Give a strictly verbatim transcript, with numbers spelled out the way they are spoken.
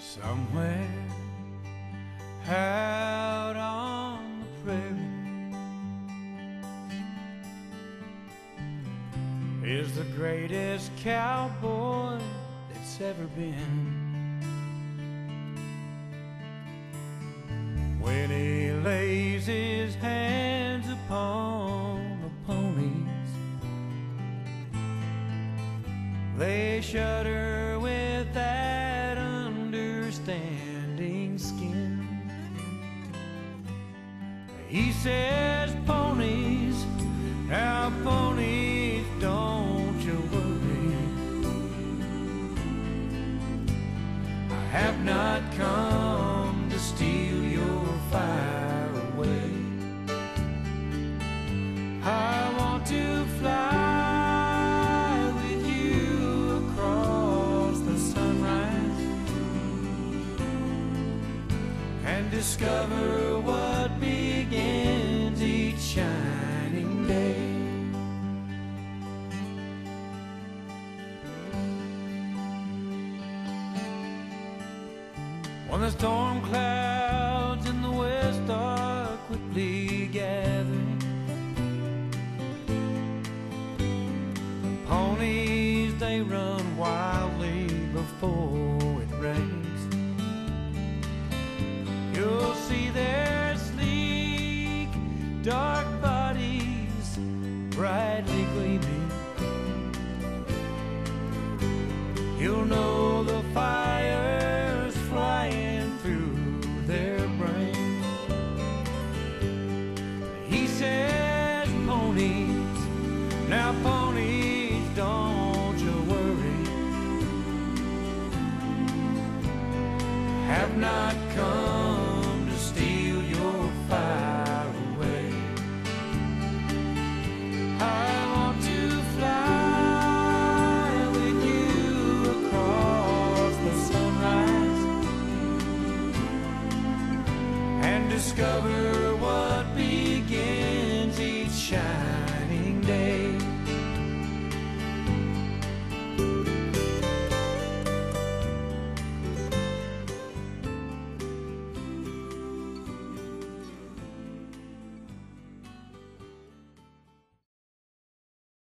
Somewhere out on the prairie is the greatest cowboy that's ever been. When he lays his hands upon the ponies, they shudder with that understanding skin. He says, ponies, now ponies, don't you worry. I have not come to steal your fire away. I want to fly with you across the sunrise and discover what begins each shining day. When the storm clouds in the west are quickly gathering, the ponies, they run wildly before it rains. You'll see their sleek, dark bodies brightly gleaming. You'll know the fire's flying through their brains. He says, ponies, now ponies, don't you worry. Have not come